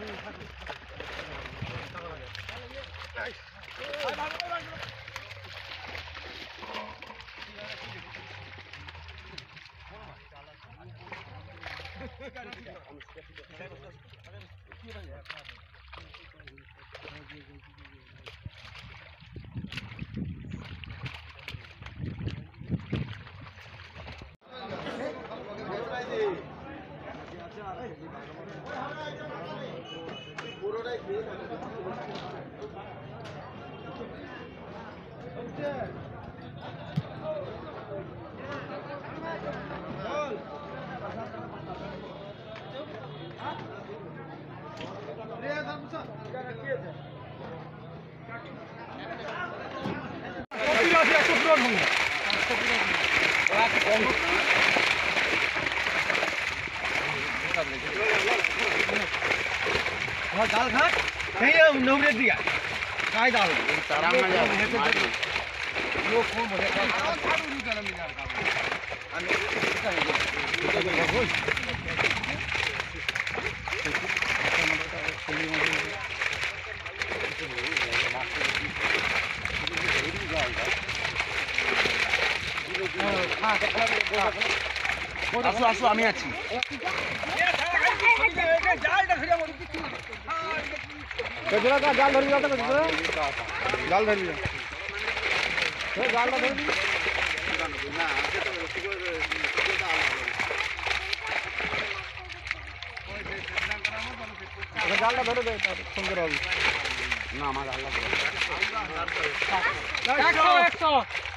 दाल खा कहीं नवरे दिया काय दाल वो कौन बोले আসো আসো আমি আছি गजरा का जाल धरी जाता गजरा जाल धरी है जाल ना धरी ना जाल ना धरो दे सुंदर होगी ना हमारा जाल ना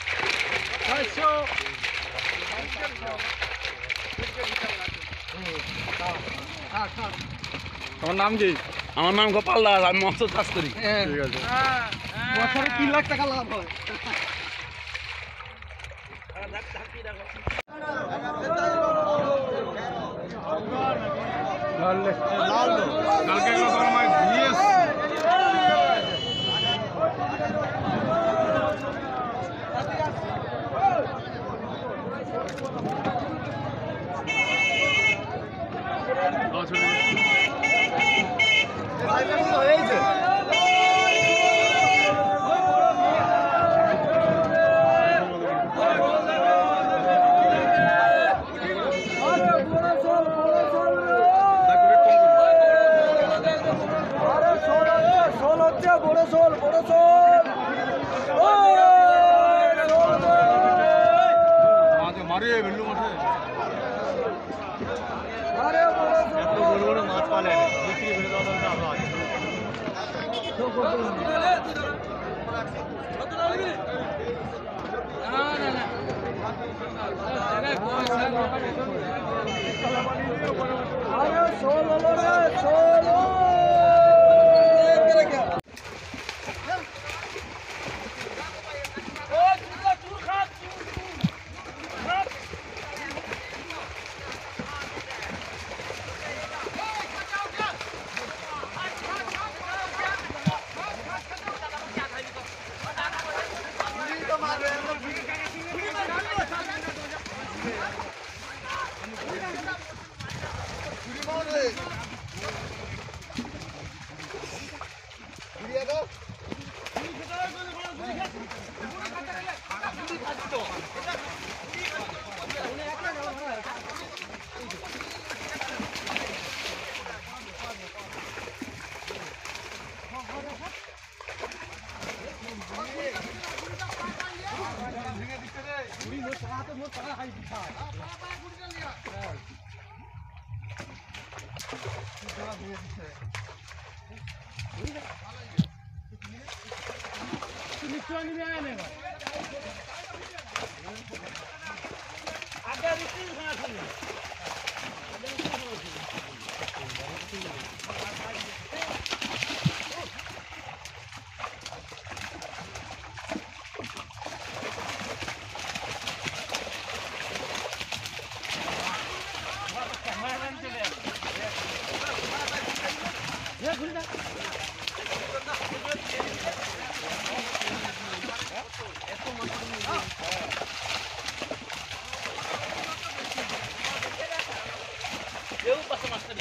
100 তোমার নাম কি? আমার নাম গোপাল দাস, আমি মৎস্য চাষ করি। ঠিক আছে। বছরে 3 লাখ টাকা লাভ হয়। লাল কালকে এগুলো গরম হয় ভিএস Eu passo mais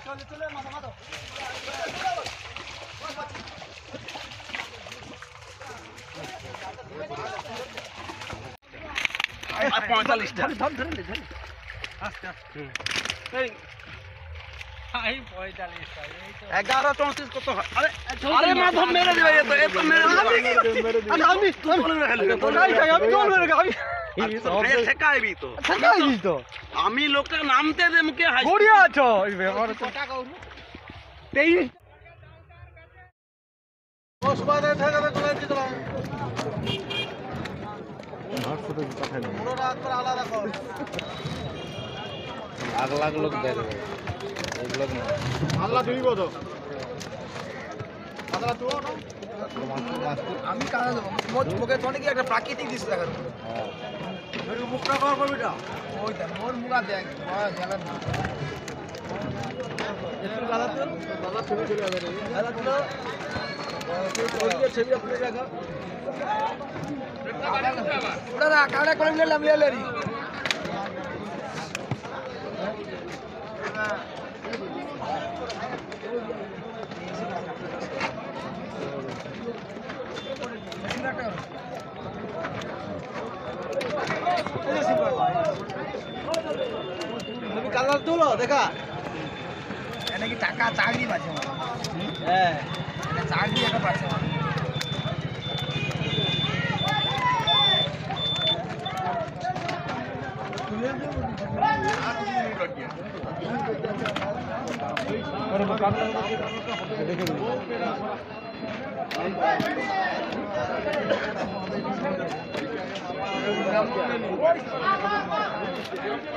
এগারো 34 কত হয়? আরে মাধব মেরে দেবে, এ তো মেরে আমি লোকটাকে নামতে দে মুখে লাখ লাখ লোক দেখবে আল্লাহ তুমি বলো আমি কাজ মুখে তো নাকি একটা প্রাকৃতিক দৃশ্য দেখার মুখটা কর কবিটা ওইটা মোর মুখা দেখ গেলাম না একটু গালা তো গালা ছবি চলে যাবে রে গালা তো ওই ছবি আপনি রাখা ওটা না কাটা করে নিলাম লেলেরি তুমি কালার তুলো দেখা এটা কি টাকা চাকরি পাচ্ছে হ্যাঁ এটা চাকরি একটা পাচ্ছে দেখে